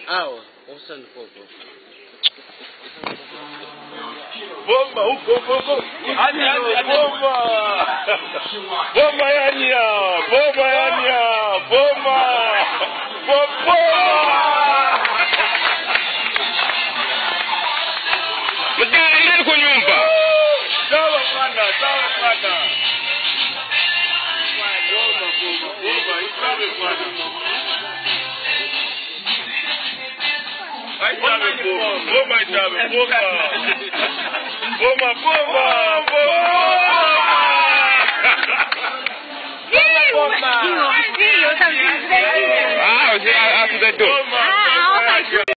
Awa, usani popo. Bomba huko. Bomba. Bomba yania. Bomba. Mtani kwa nyumba. Sawa bwana. Bomba, ikawe bwana. Bomba.